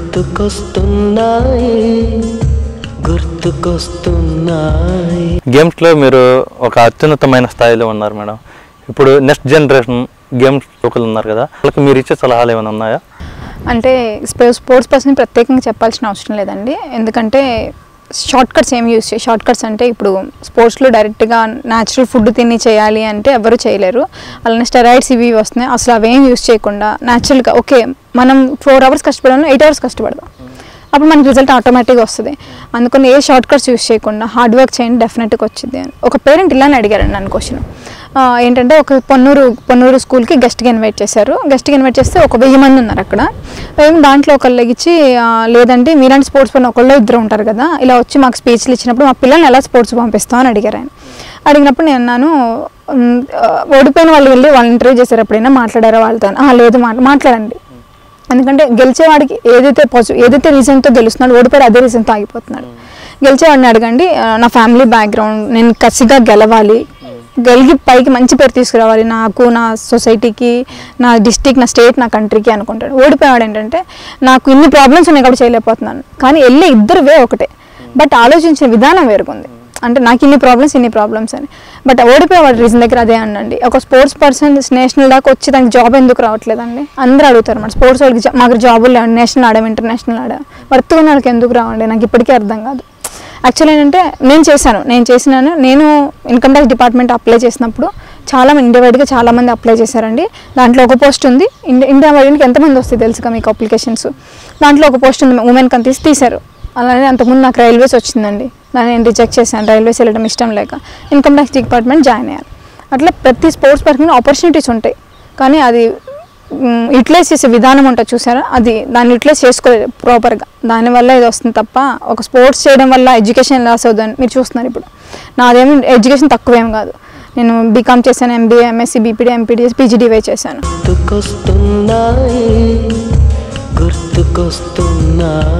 గేమ్స్లో మీరు ఒక అత్యున్నతమైన స్థాయిలో ఉన్నారు మేడం. ఇప్పుడు నెక్స్ట్ జనరేషన్ గేమ్స్ లోకల్ ఉన్నారు కదా, వాళ్ళకి మీరు ఇచ్చే సలహాలు ఏమైనా ఉన్నాయా? అంటే స్పోర్ట్స్ పర్సన్ ప్రత్యేకంగా చెప్పాల్సిన అవసరం లేదండి. ఎందుకంటే షార్ట్ కట్స్ ఏమి యూస్ చేయాలి. షార్ట్ కట్స్ అంటే ఇప్పుడు స్పోర్ట్స్లో డైరెక్ట్గా న్యాచురల్ ఫుడ్ తిని చేయాలి అంటే ఎవరు చేయలేరు. అలానే స్టెరాయిడ్స్ ఇవి వస్తున్నాయి, అసలు అవేం యూస్ చేయకుండా న్యాచురల్గా ఓకే మనం 4 hours కష్టపడాలి, 8 hours కష్టపడదాం, అప్పుడు మనకి రిజల్ట్ ఆటోమేటిక్గా వస్తుంది. అందుకని ఏ షార్ట్ కట్స్ యూస్ చేయకుండా హార్డ్ వర్క్ చేయండి, డెఫినెట్గా వచ్చింది అని. ఒక పేరెంట్ ఇలానే అడిగారండి నన్ను క్వశ్చన్ ఏంటంటే, ఒక పొన్నూరు స్కూల్కి గెస్ట్గా ఇన్వైట్ చేశారు. గెస్ట్గా ఇన్వైట్ చేస్తే ఒక 1000 మంది ఉన్నారు అక్కడ. దాంట్లో ఒకళ్ళు లెగిచ్చి, లేదంటే మీలాంటి స్పోర్ట్స్ పని ఒకళ్ళు ఇద్దరు ఉంటారు కదా, ఇలా వచ్చి మాకు స్పీచ్లు ఇచ్చినప్పుడు మా పిల్లల్ని ఎలా స్పోర్ట్స్ పంపిస్తామని అడిగారు ఆయన. అడిగినప్పుడు నేను అన్నాను, ఓడిపోయిన వాళ్ళు వెళ్ళి వాళ్ళు ఇంటర్వ్యూ చేశారు, ఎప్పుడైనా మాట్లాడారా వాళ్ళతో? లేదు, మాట్లాడండి. ఎందుకంటే గెలిచేవాడికి ఏదైతే రీజన్తో గెలుస్తున్నాడు, ఓడిపోయాడు అదే రీజన్తో ఆగిపోతున్నాడు. గెలిచేవాడిని అడగండి, నా ఫ్యామిలీ బ్యాక్గ్రౌండ్, నేను కసిగా గెలవాలి, గెలిగి పైకి మంచి పేరు తీసుకురావాలి నాకు, నా సొసైటీకి, నా డిస్టిక్, నా స్టేట్, నా కంట్రీకి అనుకుంటాడు. ఓడిపోయాడు ఏంటంటే, నాకు ఇన్ని ప్రాబ్లమ్స్ ఉన్నాయి కాబట్టి చేయలేకపోతున్నాను, కానీ వెళ్ళే ఇద్దరు వే ఒకటే, బట్ ఆలోచించే విధానం వేరుగుంది. అంటే నాకు ఇన్ని ప్రాబ్లమ్స్ అని, బట్ ఓడిపోయేవాడు రీజన్ దగ్గర అదే అనండి. ఒక స్పోర్ట్స్ పర్సన్ నేషనల్ దాకా వచ్చి దానికి జాబ్ ఎందుకు రావట్లేదండి? అందరూ అడుగుతారు అన్నమాట. స్పోర్ట్స్ వాళ్ళకి మాకు జాబులు లేవండి, నేషనల్ ఆడాం, ఇంటర్నేషనల్ ఆడాం, వర్త్ ఉన్న వాళ్ళకి ఎందుకు రావండి? నాకు ఇప్పటికీ అర్థం కాదు. యాక్చువల్లీ ఏంటంటే నేను ఇన్కమ్ ట్యాక్స్ డిపార్ట్మెంట్ అప్లై చేసినప్పుడు ఇండియా వైడ్గా చాలామంది అప్లై చేశారండి. దాంట్లో ఒక పోస్ట్ ఉంది. ఇండియా వైడ్కి ఎంతమంది వస్తాయి తెలుసుగా మీకు అప్లికేషన్స్? దాంట్లో ఒక పోస్ట్ ఉంది, ఉమెన్ కని తీశారు. అలానే అంతకుముందు నాకు రైల్వేస్ వచ్చిందండి, దాన్ని నేను రిజెక్ట్ చేశాను, రైల్వేస్ వెళ్ళడం ఇష్టం లేక ఇన్కమ్ ట్యాక్స్ డిపార్ట్మెంట్ జాయిన్ అయ్యాను. అట్లా ప్రతి స్పోర్ట్స్ పర్సన్ ఆపర్చునిటీస్ ఉంటాయి, కానీ అది యూటిలైజ్ చేసే విధానం ఉంటుంది చూసారా, దాన్ని యూటిలైజ్ చేసుకోలేదు ప్రాపర్గా, దానివల్ల ఇది వస్తుంది తప్ప ఒక స్పోర్ట్స్ చేయడం వల్ల ఎడ్యుకేషన్ లాస్ అవుతుందని మీరు చూస్తున్నారు. ఇప్పుడు నాదేమి ఎడ్యుకేషన్ తక్కువేం కాదు, నేను బీకామ్ చేశాను, MBA, MSc, BPD, MPDS, PGDY చేశాను.